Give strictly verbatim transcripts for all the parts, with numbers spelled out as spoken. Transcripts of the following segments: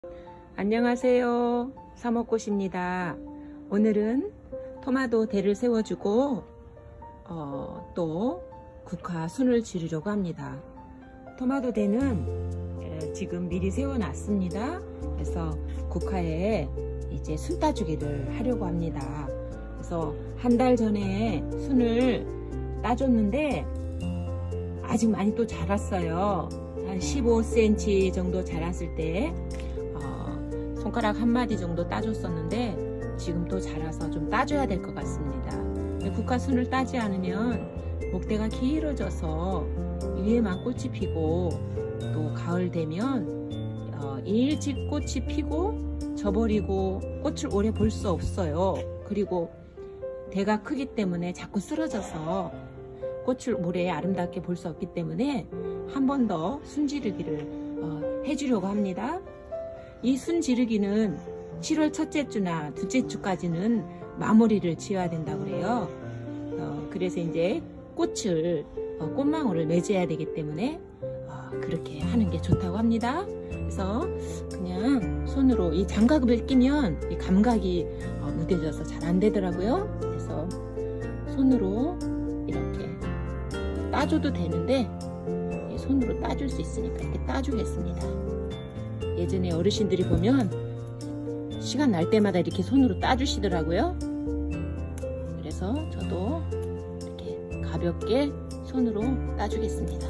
안녕하세요, 사모꽃입니다. 오늘은 토마토 대를 세워주고 어, 또 국화 순을 지르려고 합니다. 토마토 대는 지금 미리 세워놨습니다. 그래서 국화에 이제 순 따주기를 하려고 합니다. 그래서 한 달 전에 순을 따줬는데 아직 많이 또 자랐어요. 한 십오 센티미터 정도 자랐을 때 어, 손가락 한 마디 정도 따줬었는데 지금 또 자라서 좀 따줘야 될 것 같습니다. 국화 순을 따지 않으면 목대가 길어져서 위에만 꽃이 피고 또 가을 되면 어, 일찍 꽃이 피고 져버리고 꽃을 오래 볼 수 없어요. 그리고 대가 크기 때문에 자꾸 쓰러져서 꽃을 오래 아름답게 볼 수 없기 때문에 한 번 더 순지르기를 어, 해주려고 합니다. 이 순지르기는 칠월 첫째 주나 둘째 주까지는 마무리를 지어야 된다고 그래요. 어, 그래서 이제 꽃을 어, 꽃망울을 맺어야 되기 때문에 어, 그렇게 하는 게 좋다고 합니다. 그래서 그냥 손으로 이 장갑을 끼면 이 감각이 어, 무뎌져서 잘 안 되더라고요. 그래서 손으로 이렇게 따줘도 되는데 손으로 따줄 수 있으니까 이렇게 따주겠습니다. 예전에 어르신들이 보면 시간 날 때마다 이렇게 손으로 따주시더라고요. 그래서 저도 이렇게 가볍게 손으로 따주겠습니다.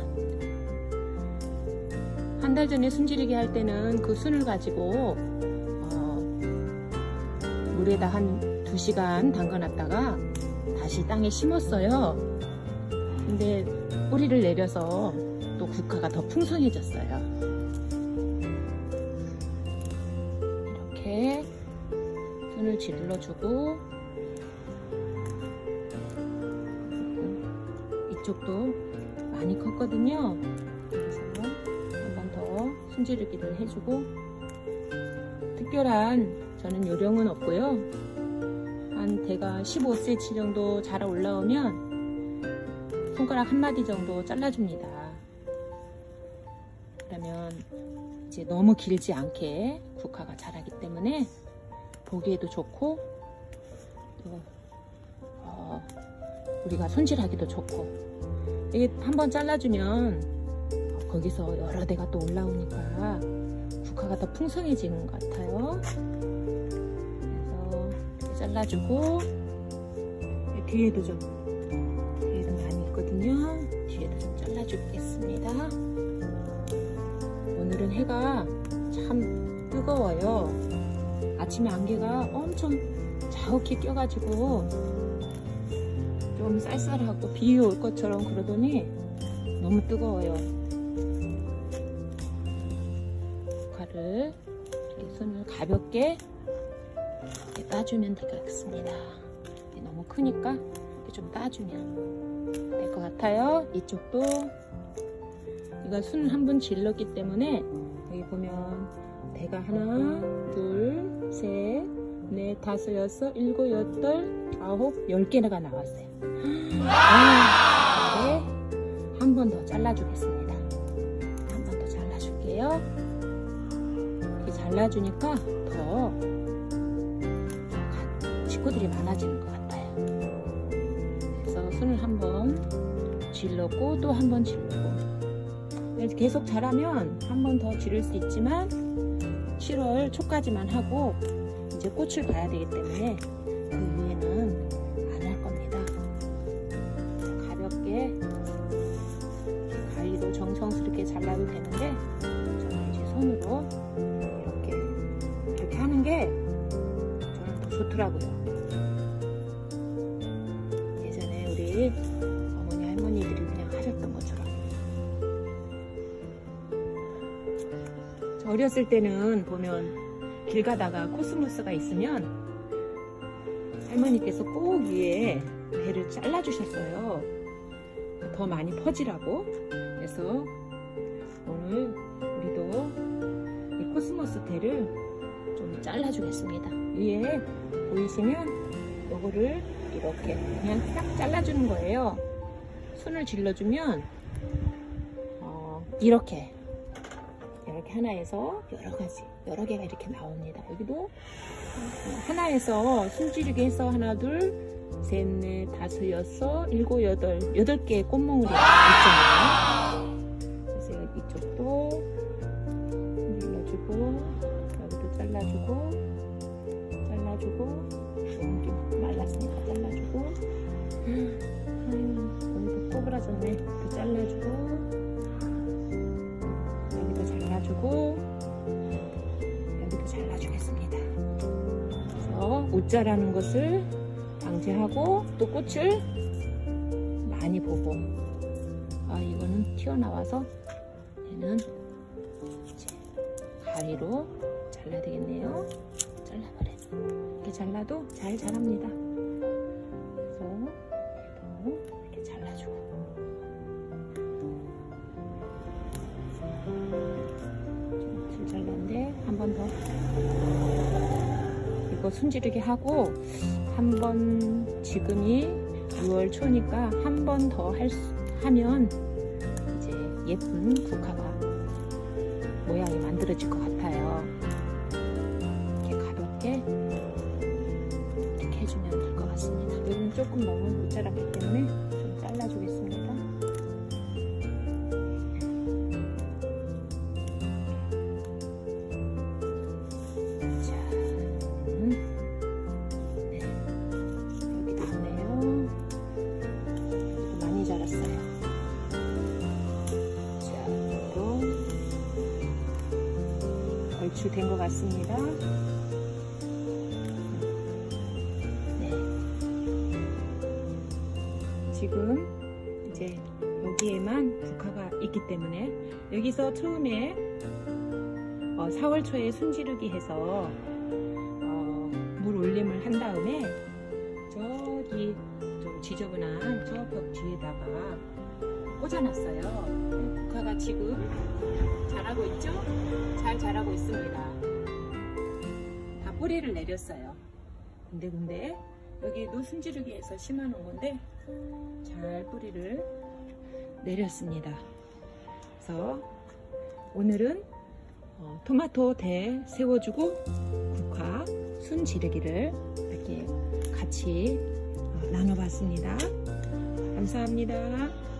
한 달 전에 순지르기 할 때는 그 순을 가지고 어, 물에다 한 두 시간 담가놨다가 다시 땅에 심었어요. 근데 뿌리를 내려서 또 국화가 더 풍성해졌어요. 이렇게 손을 질러주고 이쪽도 많이 컸거든요. 그래서 한 번 더 순지르기를 해주고 특별한 저는 요령은 없고요. 한 대가 십오 센티미터 정도 자라 올라오면 손가락 한 마디 정도 잘라줍니다. 그러면 이제 너무 길지 않게 국화가 자라기 때문에 보기에도 좋고 또 어, 우리가 손질하기도 좋고 이게 한번 잘라주면 거기서 여러 대가 또 올라오니까 국화가 더 풍성해지는 것 같아요. 그래서 이렇게 잘라주고 뒤에도 좀 뒤에도 많이 있거든요. 뒤에도 좀 잘라주겠습니다. 오늘은 해가 참 뜨거워요. 아침에 안개가 엄청 자욱히 껴가지고 좀 쌀쌀하고 비 올 것처럼 그러더니 너무 뜨거워요. 국화를 이렇게 손을 가볍게 이렇게 따주면 되겠습니다. 너무 크니까 이렇게 좀 따주면 될 것 같아요. 이쪽도 이거 순 한 번 질렀기 때문에 여기 보면 대가 하나, 둘, 셋, 넷, 다섯, 여섯, 일곱, 여덟, 아홉, 열 개가 나왔어요. 아, 한 번 더 잘라주겠습니다. 한 번 더 잘라줄게요. 이렇게 잘라주니까 더 식구들이 많아지는 것 같아요. 그래서 순을 한 번 질렀고 또 한 번 질르고 계속 자라면 한 번 더 지를 수 있지만 칠월 초까지만 하고 이제 꽃을 봐야 되기 때문에 그 위에는 안 할 겁니다. 가볍게 가위로 정성스럽게 잘라도 되는데 저는 이제 손으로 이렇게 이렇게 하는 게 저는 더 좋더라고요. 예전에 우리 어머니 할머니들이 그냥 하셨던 것처럼. 어렸을 때는 보면 길 가다가 코스모스가 있으면 할머니께서 꼭 위에 배를 잘라주셨어요. 더 많이 퍼지라고. 그래서 오늘 우리도 이 코스모스 대를 좀 잘라주겠습니다. 위에 보이시면 요거를 이렇게 그냥 딱 잘라주는 거예요. 손을 질러주면 어, 이렇게 이렇게 하나에서 여러 가지, 여러 개가 이렇게 나옵니다. 여기도 하나에서 숨지르기 해서 하나, 둘, 셋, 넷, 다섯, 여섯, 일곱, 여덟, 여덟 개의 꽃몽울이 있잖아요. 그래서 이쪽도 눌러주고, 여기도 잘라주고, 잘라주고, 여기 말랐으니까 잘라주고, 음, 여기도 꼬부라졌네. 또 잘라주고, 여기도 잘라주고, 여기도 잘라주겠습니다. 그래서 웃자라는 것을 방지하고 또 꽃을 많이 보고, 아 이거는 튀어나와서 얘는 이제 가위로 잘라야 되겠네요. 잘라버려. 이렇게 잘라도 잘 자랍니다. 그래서 얘도 이렇게 잘라주고, 좀 잘랐는데 한 번 더 이거 숨지르기 하고, 한 번, 지금이 유월 초니까 한 번 더 할 수, 하면 이제 예쁜 국화가 모양이 만들어질 것 같아요. 이렇게 가볍게 이렇게 해주면 될 것 같습니다. 여기는 조금 너무 모자랐기 때문에 좀 잘라주겠습니다. 얼추 된 것 같습니다. 네. 지금 이제 여기에만 국화가 있기 때문에 여기서 처음에 어, 사월 초에 숨지르기 해서 어, 물 올림을 한 다음에 저기 좀 지저분한 저 벽 뒤에다가 꽂아놨어요. 국화가 지금 자라고 있죠? 잘 자라고 있습니다. 다 뿌리를 내렸어요. 근데 근데 여기도 숨지르기에서 심어놓은 건데 잘 뿌리를 내렸습니다. 그래서 오늘은 어, 토마토 대 세워주고 국화 순 지르기를 이렇게 같이 어, 나눠봤습니다. 감사합니다.